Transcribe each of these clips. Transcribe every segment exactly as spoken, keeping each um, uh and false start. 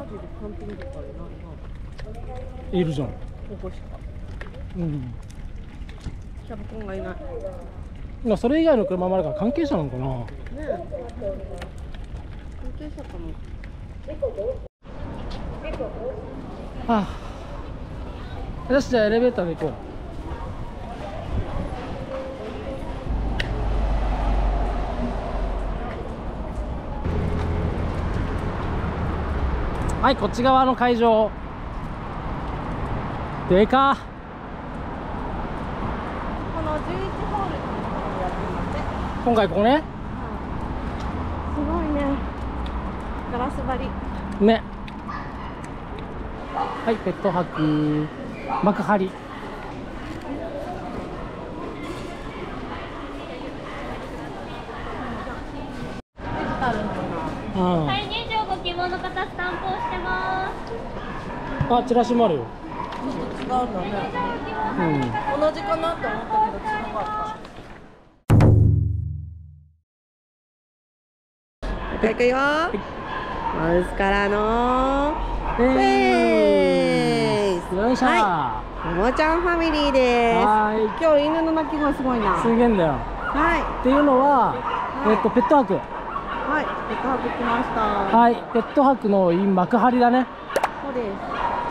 単品とかでないいるじゃん。 な。ここしか。 うん。 キャプコンがいない。 まあそれ以外の車もあるから関係者なのかな。 ねえ。関係者かも。 はあ。よし、じゃあエレベーターで行こう。はい、こっち側の会場。でか。 このじゅういちホールっていうところでやってるんだって。 今回ここね。 すごいね。ガラス張り。 ね。はい、ペット泊。幕張。うん。 はい、入場ご希望の方スタンプをしてます。 あ、チラシもあるよ。 ちょっと違うんだね。 うん。 同じかなって思ったけど違かった。いくよ。マウスからのフェイス。 よいしょ。 はい。ももちゃんファミリーです。 はーい。 今日犬の鳴き声すごいな。 すげえんだよ。 はい。 っていうのは、えっとペット泊。 はい。ペット泊来ました。 はい、ペット泊の幕張だね。 そうです。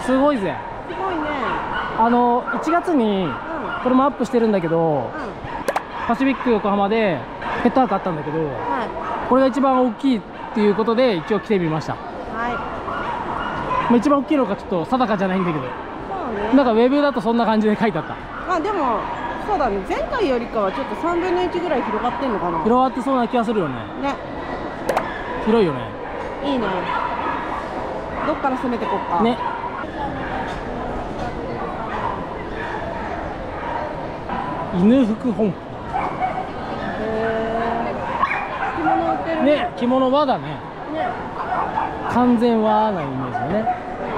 すごいぜ。 すごいね。 あのいちがつにこれもアップしてるんだけど、 うん。うん。 パシフィック横浜でペット泊あったんだけど、 はこれが一番大きいっていうことで一応来てみました。 い。はい。 まあ、一番大きいのかちょっと定かじゃないんだけど、 そうね。 なんかウェブだとそんな感じで書いてあった。 まあでもそうだね。前回よりかはちょっとさんぶんのいちぐらい広がってんのかな。 広がってそうな気がするよね。 ね。 広いよね。 いいね。どっから攻めてこっか。 ね。犬福本舗。 へえ。着物売ってるね、着物和だね。 ね。 完全和なイメージだね。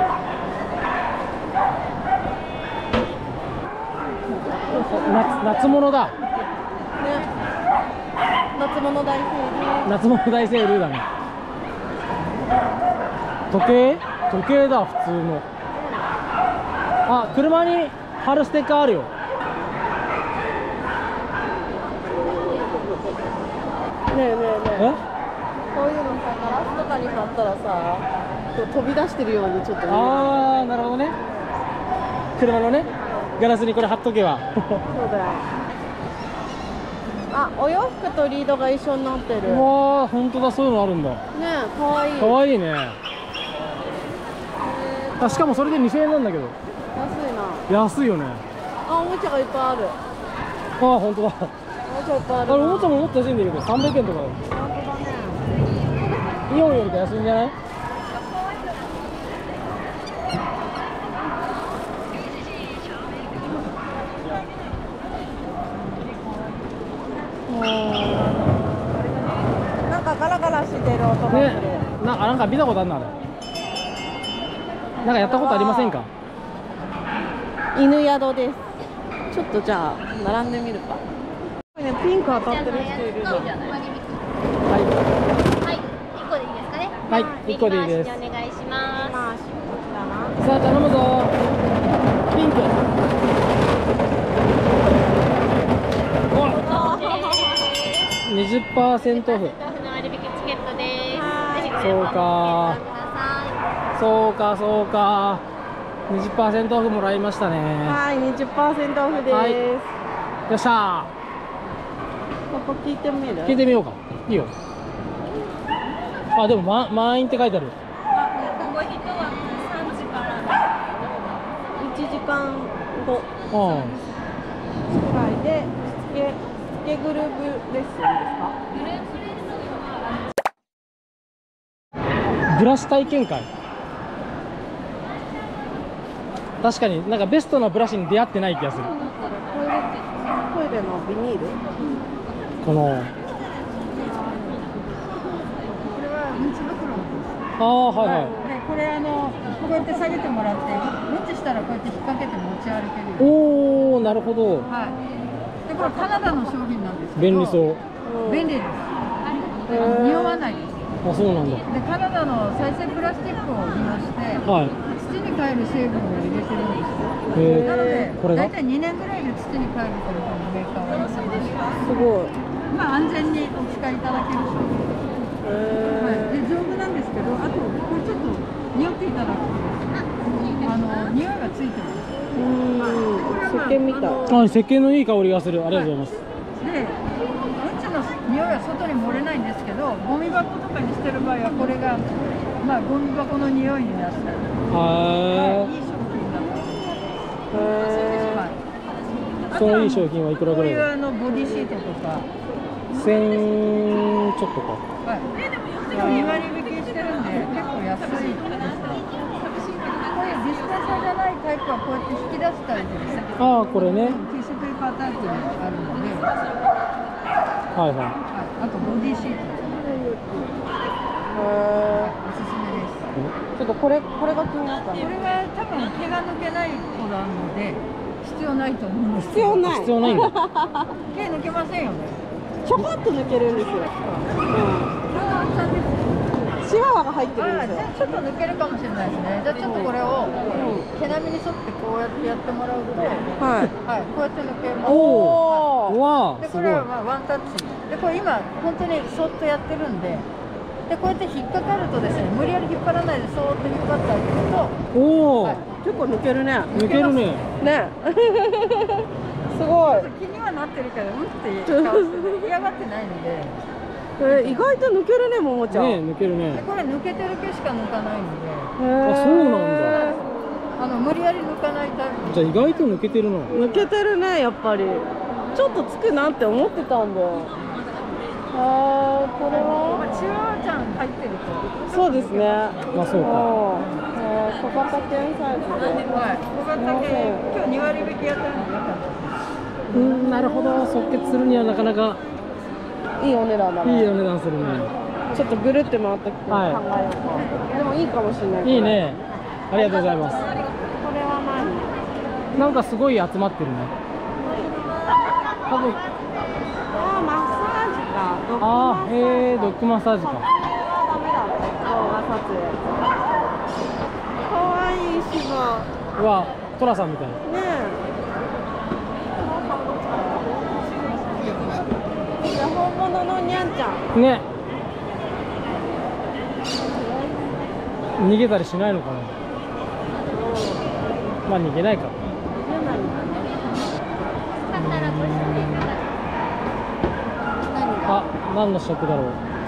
夏、夏物だ。 ね。夏物大セール。 夏物大セールだね。時計時計だ、普通の。あ、車に貼るステッカーあるよ。 ねえねえねえ。こういうのさ、ガラスとかに貼ったらさ、こう飛び出してるようにちょっと見える。 ああ、なるほどね。車のね、ガラスにこれ貼っとけば。 そうだよ。あ、お洋服とリードが一緒になってる。 うわー、本当だ、そういうのあるんだ。 ねえ、かわいい。 かわいいね。あ、しかもそれでにせんえんなんだけど。 安いな。 安いよね。 あ、おもちゃがいっぱいある。 ああ、本当だ。 おもちゃいっぱいああるな。 れ、おもちゃももっと安いんだけど、さんびゃくえんとかだよ。 本当だね。 イオンよりか安いんじゃない？ なんかガラガラしてる音がする。 ね、な、あ、なんか見たことあるな、あれ。なんかやったことありませんか？ 犬宿です。ちょっとじゃあ並んでみるか。ね、ピンク当たってる人いるじゃん。 はいはい、一個でいいですかね。 はい、いっこでいいです。 お願いしままあ、こちらな。 さあ、頼むぞ。ピンク。お、にじゅっパーセントオフ。 す。割引チケットです。ぜひそうか。そうか、そうか。にじゅっパーセントオフもらいましたね。 はい、にじゅっパーセントオフです。 はいよっしゃここ聞いてみる？ ー。聞いてみようか。いいよ。あ、でも、ま、満員って書いてある。 午後人はさんじからいちじかんごうん。 くらいで、スケ、スケグループレッスンですか？ グループレッスンはブラシ体験会。確かになんかベストなブラシに出会ってない気がする。 トイレ、トイレのビニール？ この。 これはムチ袋です。 ああ、はいはい。 で、これあのこうやって下げてもらって、ムチしたらこうやって引っ掛けて持ち歩けるよ。 おお、なるほど。 はい。で、これカナダの商品なんですけど。 便利そう。 便利です。あの匂わないです。 あ、そうなんだ。 でカナダの再生プラスチックを利用してはい。 土に帰る成分を入れてるんですよ。 へなのでえ、これが大体にねんぐらいで土に帰るというふうにメーカーは言ってます。 すごい。 まあ安全にお使いいただける商品です。はい、 へで丈夫なんですけど、あとこれちょっと匂っていただくとあの匂いがついてます。 ーうん石鹸みたい。 あ、石鹸のいい香りがする。ありがとうございます。 で、うんちの匂いは外に漏れないんですけど、ゴミ箱とかに捨てる場合はこれがまあゴミ箱の匂いになったり、はへい、いい商品だと思いへます。はい、 え。そのいい商品はいくらこうぐらいだ。 いうあのボディシートとか、 千ちょっとか。 はい、今に割引してるんで結構安いですね。これディスペンサーじゃないタイプはこうやって引き出すタイプです。 ああ、これね。 ティッシュペーパータイプにあるので、 はいはあとボディシート、 え。 おすすめです。 ちょっとこれこれが気になったね。 これは多分毛が抜けない子なので必要ないと思うんです必要ない。 必要ないんだ。 毛抜けませんよね。 ちょこっと抜けるんですよ。うん。シワワが入ってるんああ、 ですよ。 じゃあちょっと抜けるかもしれないですね。じゃあちょっとこれを毛並みに沿ってこうやってやってもらうと、はい、 はい。 こうやって抜けます。 おお。 うわあ、 で、 すごい。 これはまあワンタッチ。で、これ今本当にそっとやってるんで、でこうやって引っかかるとですね、無理やり引っ張らないでそーっと引っ張ってあげると、 おお、 はい、 結構抜けるね。 抜けるね。 ね。すごい。 気にはなってるけど、うんって顔して嫌がってないので。 えー、意外と抜けるね、ももちゃん。 ね、抜けるねで。これ抜けてる毛しか抜かないので、 へーあ、そうなんだ。 あの無理やり抜かないタイプ。 じゃあ意外と抜けてるな。 抜けてるね、やっぱり。ちょっとつくなって思ってたんだよ。あー、これは。 チワワちゃん入ってると。 そうですね。 まあそうか。 うんえー小型犬サイズで。 はい。小型犬、今日に割引やってるんでよかった。 うん、なるほど。即決するにはなかなかいいお値段だね。 いいお値段するね。 ちょっとぐるって回ってきて考えようか。 はいでもいいかもしれない。 いいね。ありがとうございます。 これは何？ なんかすごい集まってるね。多分、 あー、マッサージか。ドッグああ、 マッサージへえ、ドッグマッサージか。 これはダメだね。動画撮影。かわいい芝。 うわ、トラさんみたい。 ねえ。じゃあ本物のにゃんちゃん。 ね。逃げたりしないのかな。まあ逃げないか。あ、何の食だろう。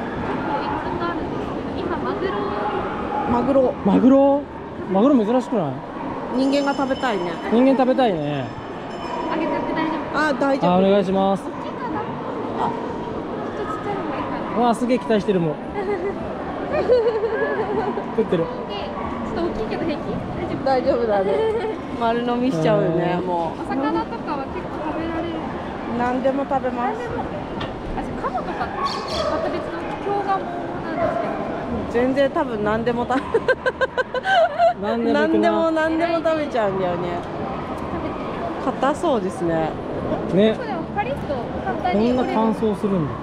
今マグロマグロ。 マグロ。マグロ珍しくない。 人間が食べたいね。 人間食べたいね。 あげちゃって大丈夫？ あー、大丈あ、お夫。 願いします。 大きいかな？あ、ちょっとちっちゃいのがいいかな。 わあ、すげえ期待してるもん。食ってる。 で、ちょっと大きいけど平気？大丈夫？ 大丈夫だね。丸飲みしちゃうよね、もお魚とかは結構食べられる。 う。何でも食べます。 あ、カモとかまた別の京ガモなんですけど。 全然多分何でも食べ。 何でも行くな何でも何でも食べちゃうんだよね。硬そうですね。 ねそう。でもパリッと簡単こに折れる。 んな乾燥するんだ。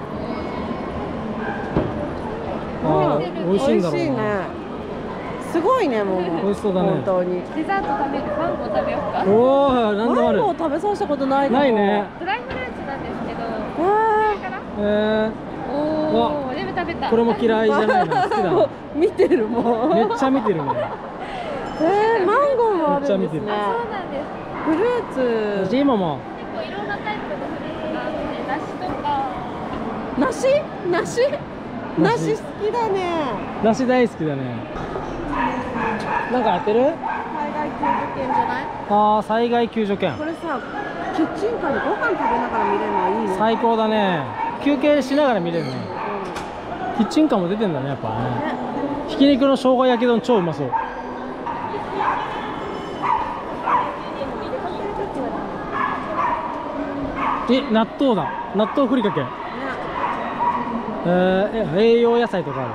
ああ、 美味しい美味しいんだろう美味しいな。 ね。すごいね、もう。 美味しそうだね本当に。 デザート食べる。マンゴー食べようか。 おお、なんでもあるマンゴ。ー食べさせたことないかもないね。 ドライフルーツなんですけど。 えこれから？ えおお、全部食べた。 ー、これも嫌いじゃないな。好きだな。 見てるもん。 めっちゃ見てるね。 えー、マンゴーもあるんですね。 めっちゃ見てるそうなんです。 フルーツ。 ジーママ。 結構いろんなタイプのフルーツがあって、梨とか。 梨？梨？梨梨好きだね。 梨大好きだね。なんかやってる？ 海外救助犬じゃない？ ああ、災害救助犬こ。れさ、キッチンカーでご飯食べながら見れるのはいいね。 最高だね。休憩しながら見れるね。キッチンカーも出てんだね、やっぱね。ひき肉の生姜焼き丼超うまそう。え、納豆だ。納豆ふりかけ。えー、え栄養野菜とかある。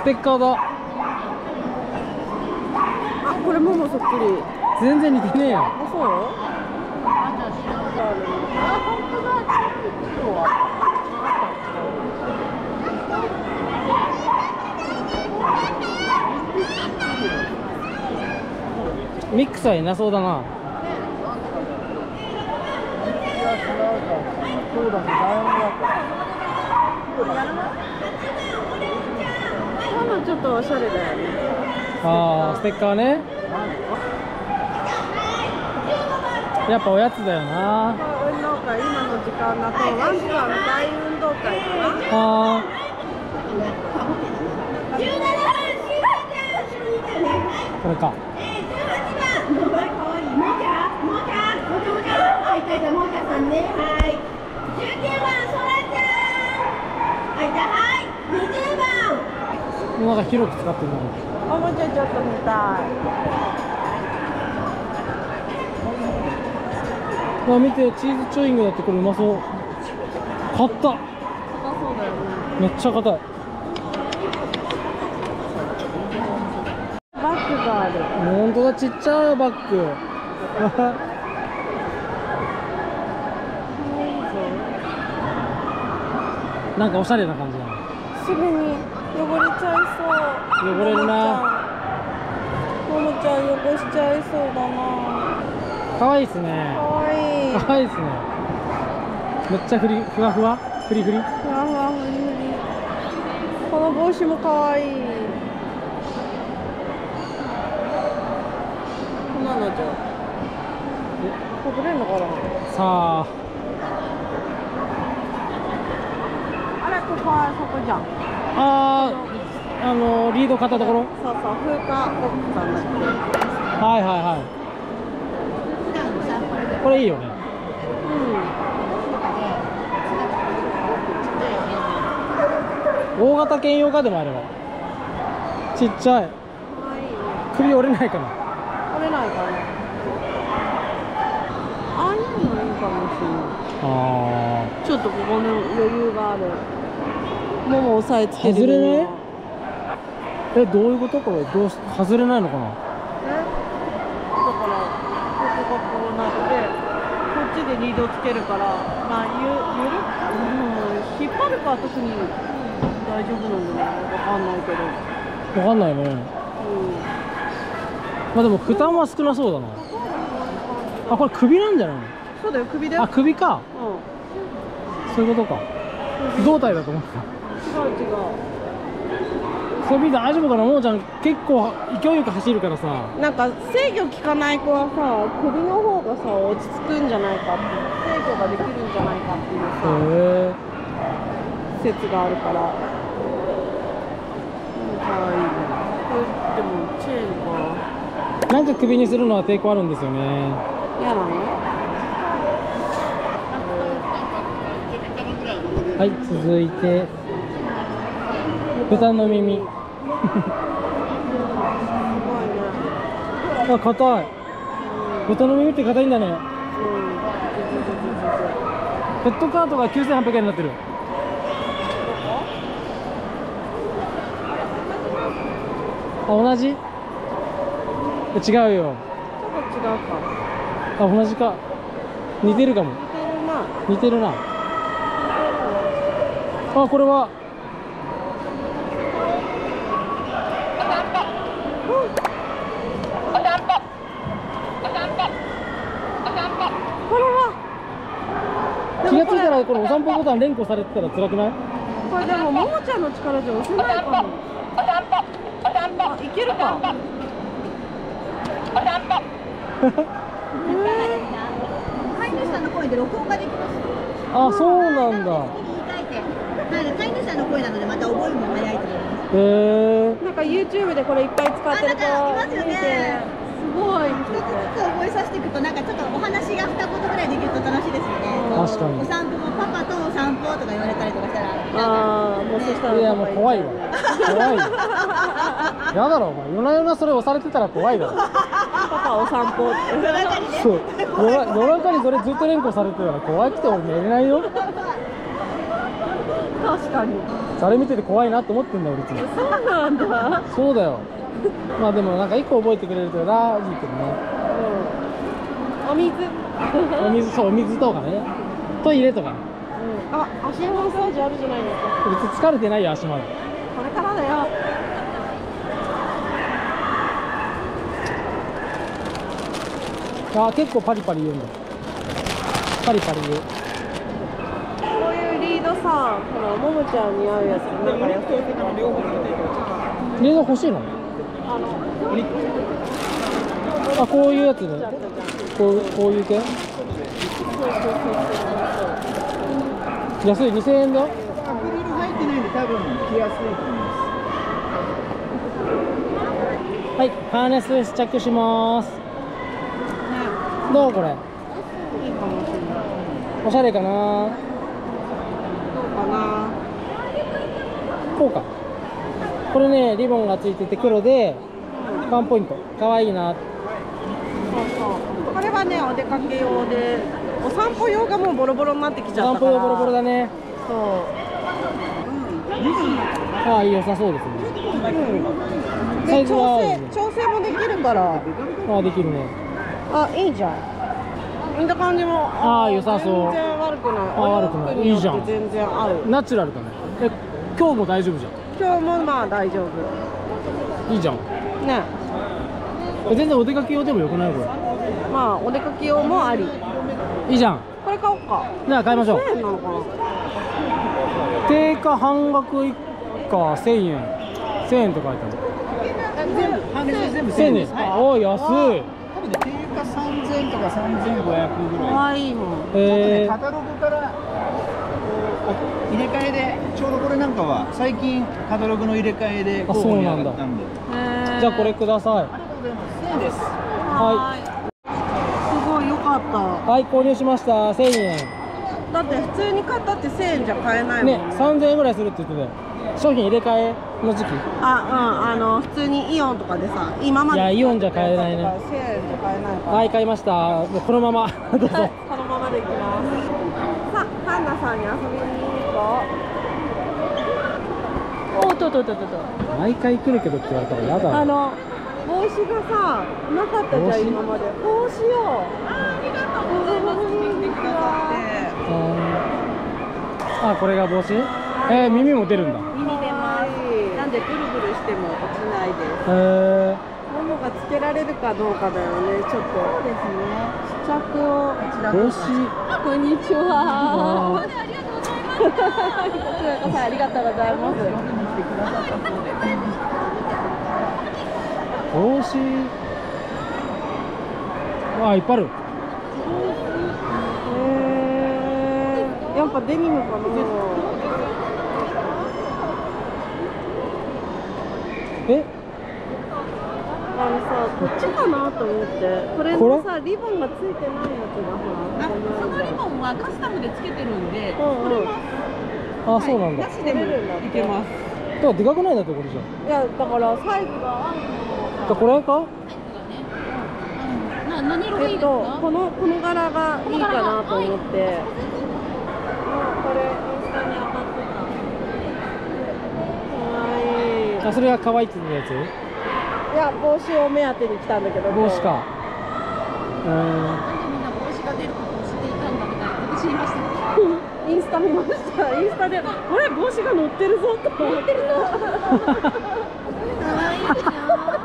ステッカーだ。 あ、これももそっくり。 全然似てねえやん。 あ、そう。あ、本当だ。今日は。 ミックスはいなそうだな。 今のちょっとおしゃれだよね。 ああ、ステッカーね。やっぱおやつだよな。 運動会、今の時間だとワンちゃん大運動会かな。 ああ。これか。なんか広く使ってるな。 おもちゃちょっと見たい。 あ、見て、チーズチョーイングだって。これうまそう。買った。 あ、そうだよね。 めっちゃ硬い。 バッグがある。 ほんとだ、ちっちゃいバッグ。なんかおしゃれな感じだな。 すぐに汚れちゃいそう。 汚れるな。 ももちゃん汚しちゃいそうだな。 可愛いですね。 かわいい。 可愛いですね。めっちゃフリふわふわフリフリ。 ふわふわふりふり。この帽子もかわいい。こんなのじゃ。かぶれるのかな。 さあ。 あれ、ここはそこじゃん。 あー、あのリード買ったところ。 そうそう、風花ボックさんだって。 はいはいはい。これいいよね。 うん。 大型犬用かでもあれば。ちっちゃい。首折れないかな。 折れないかな。ああいうのいいかもしれない。 あちょっとここの余裕がある。もも押さえつける。 外れない？え、どういうこと？これどうし外れないのかな？ え？だからここがこうなってこっちでリードつけるから、まあゆゆる、うん、引っ張るかは特に大丈夫なんじゃない？わかんないけど。 わかんないね。 うん。 まあでも負担は少なそうだな。あ、これ首なんじゃないの？ そうだよ、首だよ。 あ、首か。 うん。 そういうことか。胴体だと思った。 違う違う。 首大丈夫かな。ももちゃん結構勢いよく走るからさ。 なんか制御効かない子はさ、首の方がさ落ち着くんじゃないかって、制御ができるんじゃないかっていうさへ説があるから。うん、かわいいね。これでもチェーンか。 なんか首にするのは抵抗あるんですよね。 嫌なの？ はい、続いて豚の耳。あ、硬い。豚の耳って硬いんだね。ペットカートがきゅうせんはっぴゃくえんになってる。あ、同じ？違うよ。 ちょっと違うか。 あ、同じか。似てるかも。 似てるな。 似てるな。あ、これは。 これは。 気がついたらこのお散歩ボタン連呼されてたら辛くない？ これでもももちゃんの力じゃ押せないかも。あ、いけるか。 飼い主さんの声で録音ができます。 あ、そうなんだ。 飼い主さんの声なのでまた覚えるのも早いと思います。 へえ。 なんか YouTube でこれいっぱい使ってる子あ、なんかいますよね。 すごい。 一つずつ覚えさせていくとなんかちょっとお話が二言ぐらいできると楽しいですよね。 確かに。 お散歩もパパとお散歩とか言われたりとかしたら。 ああ、もうそしたら。 いや、もう怖いわ。怖いわ。やだろお前。夜な夜なそれ押されてたら怖いだろ。 パパお散歩って。 そう。夜な夜中にそれずっと連呼されてたら怖くて俺寝れないよ。 可確かに。 あれ見てて怖いなって思ってんだよ俺いつも。 そうなんだ。 そうだよ。まあでもなんか一個覚えてくれるとラーいいけどね。 うん。お水。 お水、そう、お水とかね、トイレとかね。 うん、あ、足のマッサージあるじゃないですか。 別に疲れてないよ足まで。 これからだよ。 あ、結構パリパリ言うんだ。パリパリ言う。 こういうリードさ、ほら、ももちゃんに合うやつ、なんか安い的な両方リード欲しいの？ あの、 あ、こういうやつね。こう、こういう系？安い、にせんえんだよ。 アクリル入ってないんで多分着やすいと思います。 はい、ハーネス試着します。どうこれ？ いいかもしれない。 おしゃれかな？ どうかな。 こうか。これね、リボンがついてて黒でワンポイント。かわいいな。 そうそう。これはね、お出かけ用で、お散歩用がもうボロボロになってきちゃ散ったから。 歩用ボロボロだね。 そう。 ああ、良さそうですね。 うん。で、 サイズは調整、調整もできるから。 ああ、できるね。 あ、いいじゃん。見た感じも。 あー良さそう全然悪くない。 あー悪くないいいじゃんお洋服によって全然合う。 ナチュラルだね。え、今日も大丈夫じゃ今日もまあ大丈夫。 ん。いいじゃん。 ね。 え全然お出かけ用でもよくないこれ。 まあお出かけ用もあり。 いいじゃん。 これ買おうか。 じゃあ買いましょう。 せんえんなのかな。 定価半額以下せんえん。せんえんって書いてある。 ハーネス全部せんえん。 はい。 おー、安い。 多分ね定価さんぜんとかさんぜんごひゃくぐらい。 可愛いもん。 えカタログからこう入れ替えでちょうどこれなんかは最近カタログの入れ替えであ候補に上がったんで。 へーじゃあこれください。 ありがとうございます。せんえんです。 はすごい良かった。 い。はい、購入しました。せんえん。 だって普通に買ったってせんえんじゃ買えないもんね、さんぜんえんぐらいするって言ってたよ。商品入れ替えの時期。 あ、うん、あの普通にイオンとかでさ、今までいやイオンじゃ買えないね。 せんえんじゃ買えないから。 はい、買いました。もうこのままどうぞ。 はい、このままでいきます。さあ、ハンナさんに遊びに行こう。おっとっとっとっとっと。 毎回来るけどって言われたらやだな。 あの帽子がさ、なかったじゃん帽子今まで。帽子よ。あ、ありがとうございます。来てくださって。 あ、これが帽子？えー、耳も出るんだ。 耳出ます。なんでぐるぐるしても落ちないです。 へえももがつけられるかどうかだよね。ちょっと。そうですね。試着を。 ー、帽子。 こんにちは。 あこちらこそありがとうございます。 帽子。あ、いっぱいある。 えー、やっぱデニムかな。 え？ あのさ、こっちかなと思って。これのさ、リボンがついてないやつがほら。 そのリボンはカスタムでつけてるんで、 うんうん。 あ、そうなんだ。 なしでもいけます。 だからでかくないんだってこれじゃん。 いや、だからサイズがある。 じゃあこれか？ な何色がいいえっですか？ と、このこの柄がいいかなと思って。あ、これインスタに上がってた。可愛い。 あ、それが可愛いって言ってたやいや、帽子を目当てに来たんだけど。 つ？帽子か。うーん。 なんでみんな帽子が出ることを知っていたんだみたいなこと知りました。 インスタ見ました。インスタで、これ帽子が乗ってるぞと思ってるぞ。 可愛いじゃん。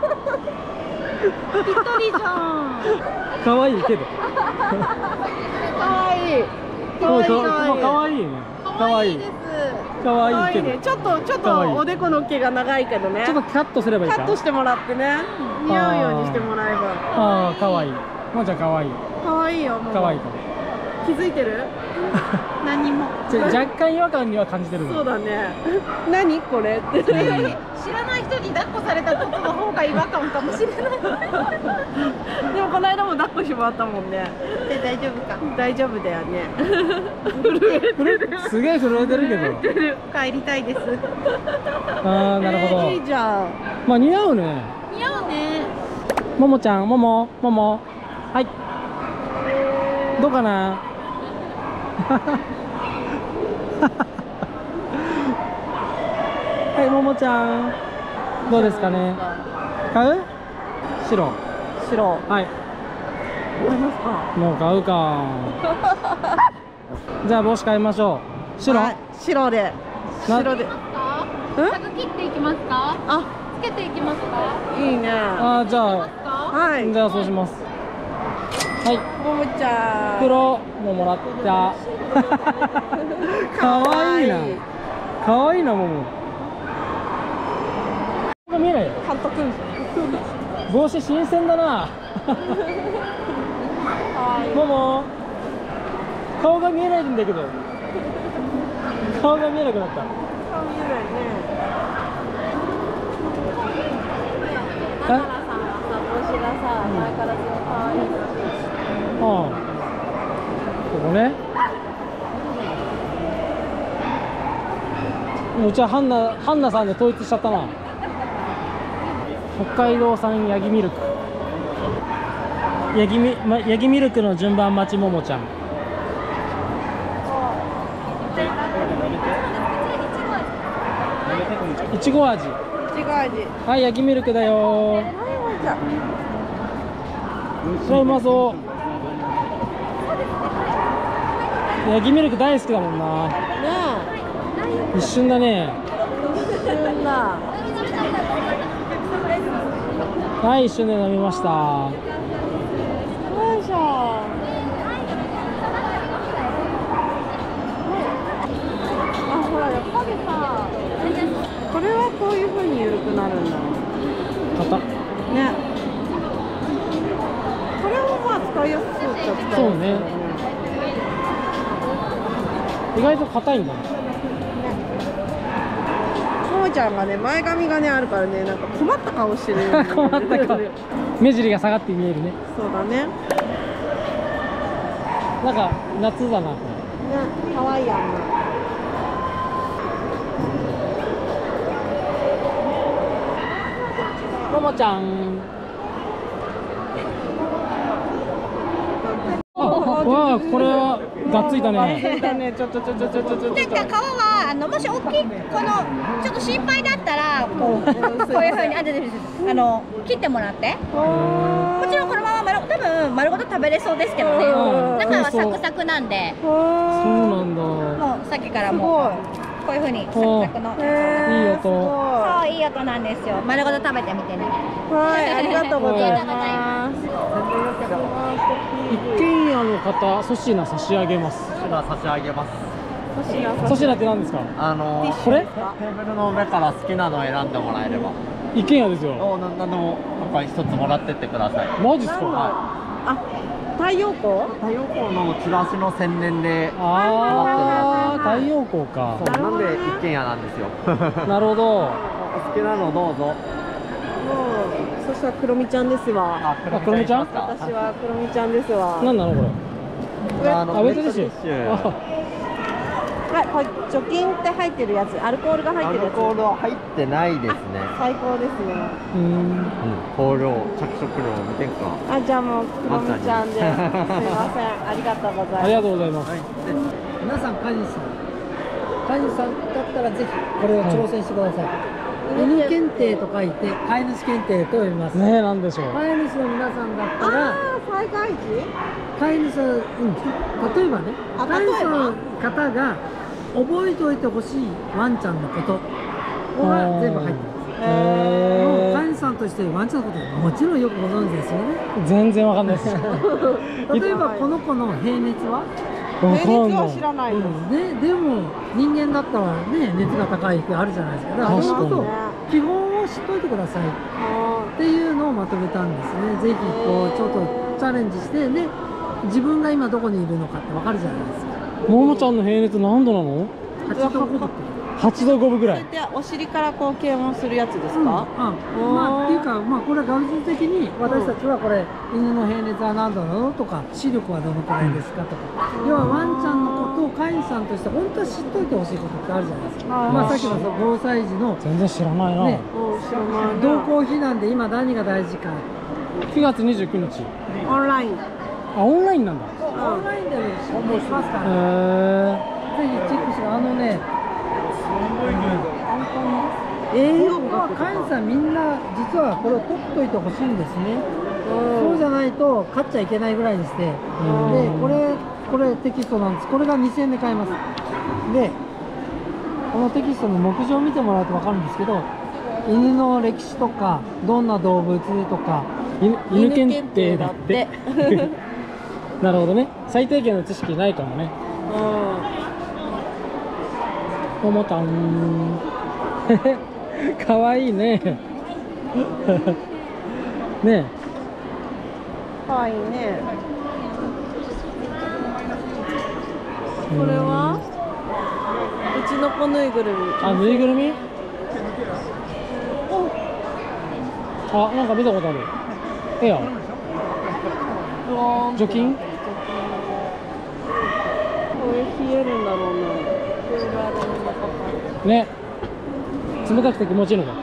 ぴったりじゃん。 可愛いけど。 可愛い。可愛いか可愛いね。可愛い。 です。 可愛いけど。 可愛いね。ちょっとちょっ可愛いとおでこの毛が長いけどね。 ちょっとカットすればいいか。 カットしてもらってね。似合うようにしてもらえば。 ああ、可愛い。もんちゃん可愛い。 可愛いよ。もう可愛いかも。 気づいてる？何も。 ちょ若干違和感には感じてるの。 そうだね。何これって。 知らない人に抱っこされたことの方が違和感かもしれない。 でもこの間も抱っこしてもらったもんね。 で大丈夫か。 大丈夫だよね。 すげえ震えてるけど。 帰りたいです。 ああ、なるほど。 えーいいじゃん。 まあ似合うね。 似合うね。 ももちゃん、もも、もも。はい。どうかな。 はいももちゃんどうですかね。買う？白。 白はい。 買いますか？ もう買うか。じゃあ帽子買いましょう。白？ はい白でな白でタグ切っていきますか？ あつけていきますか？ いいねあーじゃあはいじゃあそうします。はい。 ももちゃん袋ももらった。かわいいな。かわいいなもも。顔が見えないよ。 監督帽子新鮮だな。もも。顔が見えないんだけど。顔が見えなくなった。 顔見えないね。 え？ さんはさ帽子がさ前からすごい可愛い。 ああ、ここね。うちはハンナ、ハンナさんで統一しちゃったな。北海道産ヤギミルク。ヤギミ、ま、ヤギミルクの順番待ちももちゃん。いちご味。 いちご味。 はい、ヤギミルクだよ。それうまそう。ヤギミルク大好きだもんな。 ね一瞬だね。 え一瞬だ。 はい、一瞬で飲みました。 よいしょ。あ、ほらやっぱりさ、これはこういう風に緩くなるんだ。 硬。 ね。これもまあ使いやすそうっちゃ使いやすそうね。意外と硬いんだね。 ももちゃんがね、前髪がねあるからね、なんか困った顔してる。 困った顔。目尻が下がって見えるね。 そうだね。ね、 なんか夏だな。 可愛いやんな。 ももちゃん。あ、わあ、これはがっついたね。 だね、ちょっとちょっとちょっとちょっと。 なんか皮はあのもし大きいこのちょっと心配だったらこうこういう風にあででであの切ってもらって。もちろんこのまま丸多分丸ごと食べれそうですけどね。 うん中はサクサクなんで、 そうなんだ。 もうさっきからもうこういう風にサクサクの。 いい音。 そういい音なんですよ。丸ごと食べてみてね。 はい、ありがとうございます。 一軒家の方、粗品差し上げます。 粗品差し上げます。 粗品って何ですか？ あのー、 これ？ テーブルの上から好きなのを選んでもらえれば。 一軒家ですよ。 お、な、なんでも、なんか一つもらってってください。 マジっすか？ あ、太陽光？ 太陽光のチラシの宣伝で。 ああ、太陽光か。 そう、なんで一軒家なんですよ。 なるほど。 お好きなのどうぞ。 そしたらクロミちゃんですわ。 あ、 クロミちゃん？ 私はクロミちゃんですわ。 何なのこれ？ あのあ、ウェットティッシュ。 はい、これ除菌って入ってるやつ、アルコールが入っアルてるやつ。 コールは入ってないですね。 最高ですね。 うん。 うん、香料、着色料見てんか。 あ、じゃあもうクロミちゃんで。すいません、ありがとうございます。 ありがとうございます。 皆さん飼い主さん飼い主さんだったらぜひこれを挑戦してください、犬検定と書いて飼い主検定と呼びます。 ねえ、なんでしょう。 飼い主の皆さんだったらあー、災害時？ 飼い主さん、うん、例えばねあ飼い主例えばの方が覚えておいてほしいワンちゃんのことが全部入ってます。もうへ飼い主さんとしてワンちゃんのこともちろんよくご存知ですよね。 ー。全然わかんないです。 例えばこの子の平熱は平熱は知らないです。 うんね、でも人間だったらね熱が高い日あるじゃないですか。だからそのことを基本を知っといてくださいっていうのをまとめたんですね。ぜひこうちょっとチャレンジしてね、自分が今どこにいるのかってわかるじゃないですか。 ももちゃんの平熱何度なの？ はちどごぶって。 はちどごぶぐらい。 でお尻からこう検温するやつですうん、 か？ あまあっていうか、まあ、これは学術的に私たちはこれ、犬の平熱は何度なのとか視力はどのくらいですかとか、要はワンちゃんのことを飼い主さんとして本当は知っといてほしいことってあるじゃないですか。 はいまあ、さっきのごさい児の、 全然知らないな。 ね、 うん、知らないね。 同行避難で今何が大事か、 しがつにじゅうくにち。 オンライン。 あ、オンラインなんだ。 オンラインでも応募しますかへら、 え。 ぜひチェックして、あのね、 栄養学とか。 会員さんみんな実はこれを取っといてほしいんですね。そうじゃないと買っちゃいけないぐらいにして、でこれこれテキストなんです。これがにせんえんで買えます。でこのテキストの目次を見てもらうと分かるんですけど、犬の歴史とかどんな動物とか犬犬検定だってなるほどね。最低限の知識ないかもね。ももたんかわいいねねかわいいね。これはうちの子ぬいぐるみ。 あ、ぬいぐるみ。あ、なんか見たことある。ええやん。除菌。 これ冷えるんだろうな。 ね。冷たくて気持ちいいのか。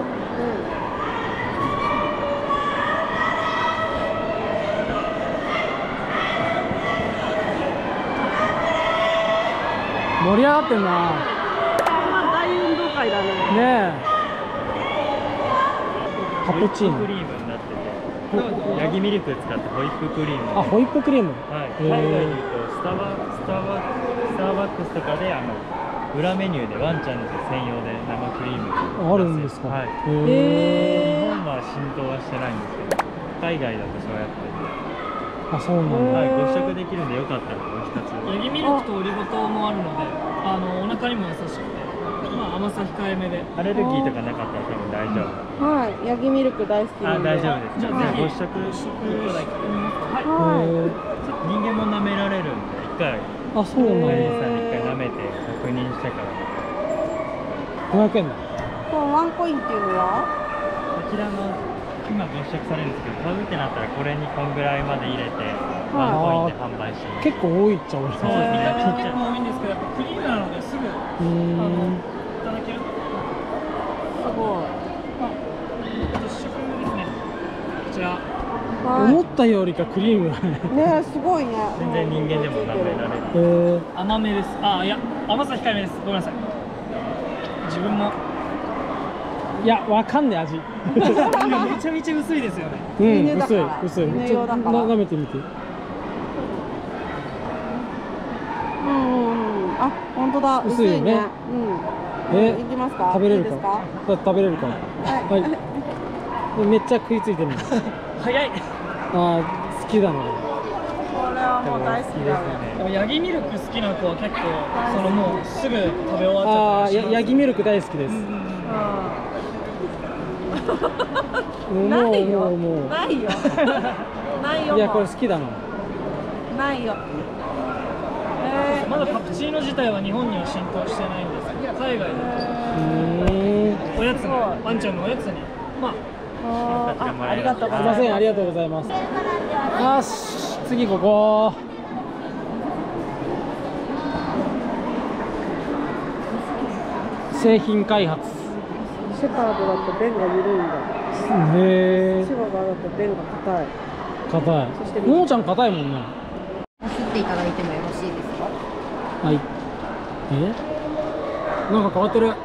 盛り上がってんな。 大運動会だね。 ねえ。カプチーノ。 クリームになってて、ヤギミルク使ってホイップクリーム。 あ、ホイップクリーム。 はい。海外でいうとスタバスタバスターバックスとかであの裏メニューでワンちゃんの専用で生クリームあるんですか。 はい。 へ日本は浸透はしてないんですけど、海外だとそうやって。 あ、そうなんだ。 はい、ご試食できるんでよかったらお一つ。 ヤギミルクとオリゴ糖もあるので、あのお腹にも優しくて、まあ甘さ控えめで。 アレルギーとかなかったら多分大丈夫。 はい、ヤギミルク大好きなあ、 んで。 大丈夫です。じゃあご試食一個だけ。 は人間も舐められるんで一回。 あ、そうなんだ。 飼い主さんに一回舐めて確認してから。 ごひゃくえんだ。 い。このワンコインっていうのは？ こちらの今ご試食されるんですけど、買うってなったらこれにこんぐらいまで入れてワンコインで販売します。 結構多いっちゃ多い。 そうですね。 結構多いんですけど、やっぱクリームなのですぐあのいただける。 すごい。 実食ですね。こちら。 思ったよりかクリームがね。 ね、すごいね。 全然人間でも舐められる。 へえ。 甘めです。あ、いや甘さ控えめです。ごめんなさい。自分も。 いや、わかんねえ味。 めちゃめちゃ薄いですよね。 うん、 犬だ薄いから薄い。 犬ちょっと用だからな舐めてみて。 うんうんうん。あ、本当だ。 薄いよね薄うん。 え、 いきますか？ 食べれるいいですか？あ食べれるか。はい。めっちゃ食いついてる。 早い。 あー、好きだな。 これはもう大好きだね。 でもヤギミルク好きな子は結構そのもうすぐ食べ終わっちああ、 ゃったりします。 やヤギミルク大好きです。もうないよ。 もうもう。 ないよ。ないよ。 いや、これ好きだな。 ないよ。えまだカプチーノ自体は日本には浸透してないんですけど、海外でうん。 おやつにワンちゃんのおやつにまああ、ありがとうございます。 すいません、ありがとうございます。よし、次ここ。製品開発。 シェパードだと便が緩いんだ。 へえ。 シェパードだと便が硬い。 硬い。ももちゃん硬いもんね。 吸っていただいてもよろしいですか？ はい。え？なんか変わってる。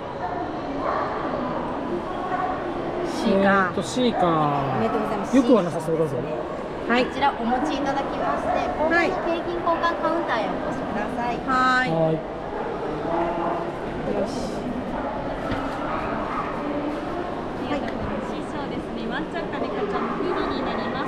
シーカー。 えーっと C か。 おめでとうございます。 よくはなさそうだぞ。 はい。こちらお持ちいただきまして、今後の景品交換カウンターへお越しください。 ははい。 い。よし。 ワンちゃんか猫ちゃんのフードになります。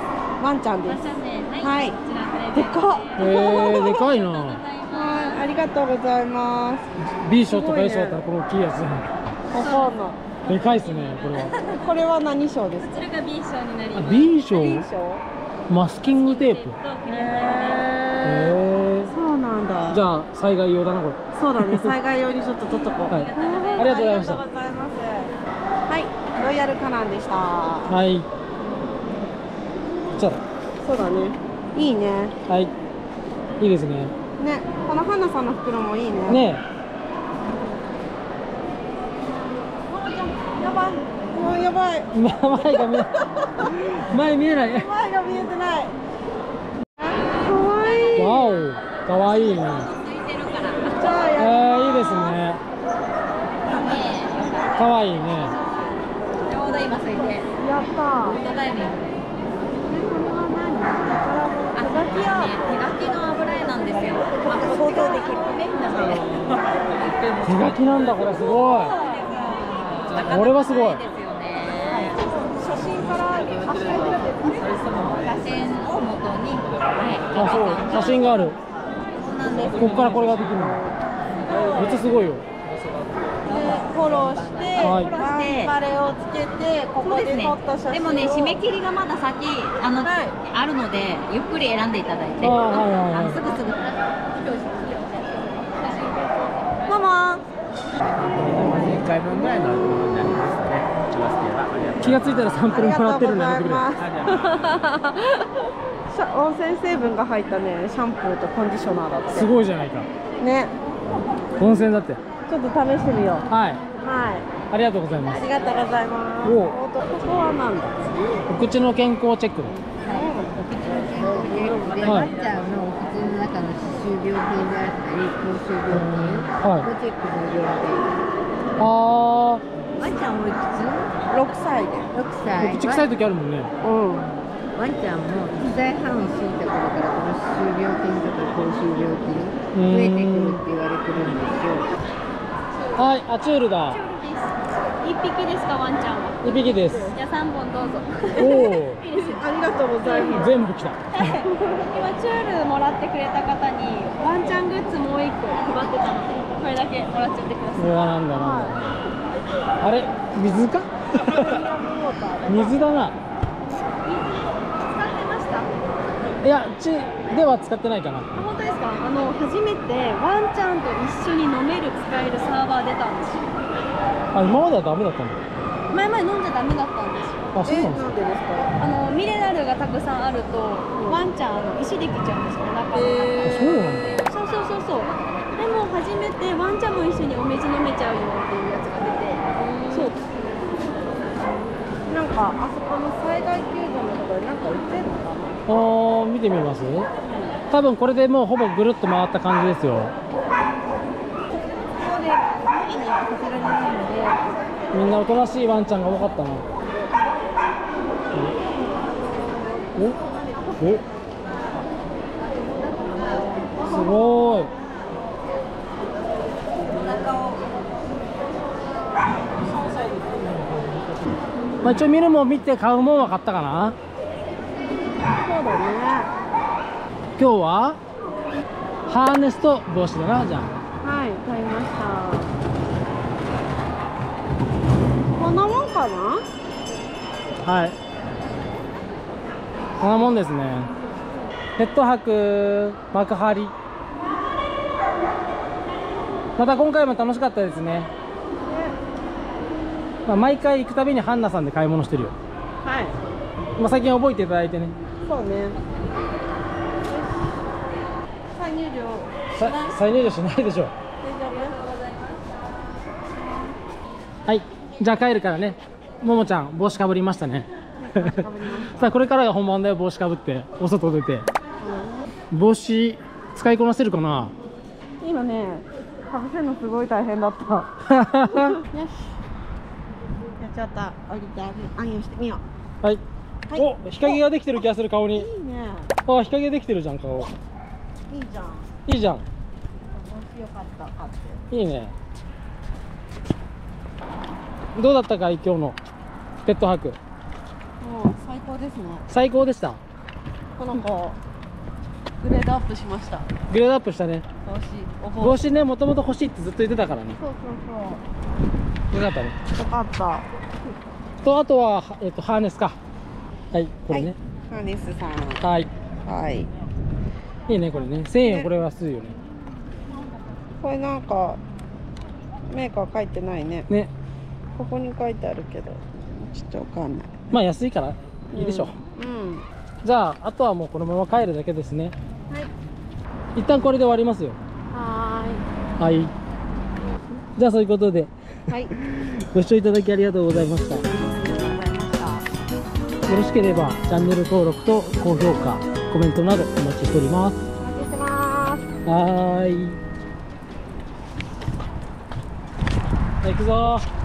ワンちゃんです。 ワンちゃんね、はい。 はいこちらプレゼントでかっ。 えー、でかいな。 はい、ありがとうございます。 B 賞とか A 賞だったらこの大きいやつ。 わかんない。 でかいっすね、これは。 これは何賞ですか？ こちらが B 賞になりあ、 ます。 B 賞。 B 賞。 マスキングテープ。 とクリームへえー。そうなんだ。 ー。じゃあ災害用だなこれ。 そうだね。災害用にちょっと取っとこう。 はい。ありがとうございました。 ありがとうございます。はい、ロイヤルカナンでした。 はい。じゃあ、 そうだね。いいね。 はい。いいですね。 ね、この花さんの袋もいいね。 ねママちゃん、やばい。もうやばい。 え。ま前が見え。前見えない。 前が見えてない。かわいい。 わお。かわいいね。 じゃあやえー、いいですね。 かわいいね。 ちょうど今空いて。 やったー。 フードダイビングで。 これは何？ あ、手書きや。手書きの油絵なんですよ。まあ、想像できるね。 手書きなんだ、これすごい。これはすごい。 写真から写真写真を元に、 あ、そう、写真がある。 そうなんです。 ここからこれができるの。めっちゃすごいよ。 フォローして、 はいバレをつけて、ここで撮った写真を。 でもね、締め切りがまだ先あの、あるので、ゆっくり選んでいただいて、 あ、はいはいはい、 あのすぐすぐ。 ママ。 いっかいぶんぐらいのものになりますね。 気がついたらサンプルもらってるのやめてくれ。 温泉成分が入ったね、シャンプーとコンディショナーだって。 すごいじゃないか。 ね。 温泉だって。 ちょっと試してみよう。 はい。 はい。 ありがとうございます。 ありがとうございます。 おお。 ここはなんだ。 お口の健康チェック。 ワンちゃんのお口の中の歯周病菌であったり、口臭病菌をチェックする病気。 ああ。 ワンちゃんおいくつ？ 六歳で。 六歳。 口臭い時あるもんね。 うん。ワンちゃんもいっさいはん過ぎた頃からこの歯周病菌とか口臭病菌増えてくるって言われてるんですよ。 はい、アチュールだ。 一匹ですか、ワンちゃんは。 一匹です。 じゃあ三本どうぞ。 おお。 いいですよ。 ありがとうございます。 全部来た。 今チュールもらってくれた方にワンちゃんグッズもう一個配ってたので、これだけもらっちゃってください。 うわ、なんだなんだ。あれ、水か？水だな。いや、ちでは使ってないかな。 あ、本当ですか。あの初めてワンちゃんと一緒に飲める使えるサーバー出たんですよ。 あ、今まではダメだったんだ。 前々飲んじゃダメだったんですよ。 あ、そうなんですか。 なんでですか。 あのミネラルがたくさんあると、ワンちゃんあの石できちゃうんですよ、中の。 あ、そうなんだ。 そうそうそうそう。でも初めてワンちゃんも一緒にお水飲めちゃうよっていうやつが出て、そう。 なんかあそこの災害救助のところでなんか売ってるのかな。 あー、見てみます。多分これでもうほぼぐるっと回った感じですよ。 ここで海にはさせられないので。 みんなおとなしいワンちゃんが多かったな。おおすごーい。まあ一応見るもん見て買うもんは買ったかな。 そうだね。 今日はハーネスと帽子だな。じゃあはい、買いました。こんなもんかな。 はい、こんなもんですね。ペット泊幕張、また今回も楽しかったですね。まあ、毎回行くたびにハンナさんで買い物してるよ。 はい。 まあ、最近覚えていただいてね。 そうね。再入場。 さ再入場しないでしょ。 大丈夫。 はい、じゃあ帰るからね。ももちゃん帽子かぶりましたね。さあこれからが本番だよ。帽子かぶってお外出て、うん、帽子使いこなせるかな。 今ね、かぶせるのすごい大変だった。よし。じゃあちょっと降りてあんよしてみよう。はい。はい、お、日陰ができてる気がする。顔に。いいね。あ、日陰できてるじゃん顔。 いいじゃん。 いいじゃん。 帽子よかった買って。 いいね。どうだったかい今日のペット泊。 もう最高ですね。 最高でした。 この子グレードアップしました。 グレードアップしたね。 帽子。 帽子ね、もともと欲しいってずっと言ってたからね。 そうそうそう。 よかったね。 よかった。 とあとはえっとハーネスか。はい、これね。 ハーネスさん。 はい。 はい。 いいねこれね。せんえんこれは安いよね。 これなんかメーカー書いてないね。 ね。 ここに書いてあるけどちょっとわかんない。 まあ安いからいいでしょう。うん。うん、じゃああとはもうこのまま帰るだけですね。はい。一旦これで終わりますよ。 はーい。 はい。じゃあそういうことで。 はい。 ご視聴いただきありがとうございました。よろしければチャンネル登録と高評価、コメントなどお待ちしております。 お待ちしてます。 はーい。行くぞー。